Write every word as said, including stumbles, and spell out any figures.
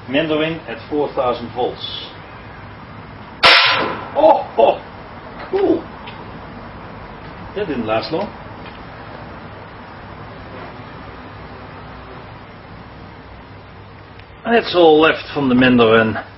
Mandarin at four thousand volts. Oh, oh, cool. That didn't last long. And that's all left from the Mandarin.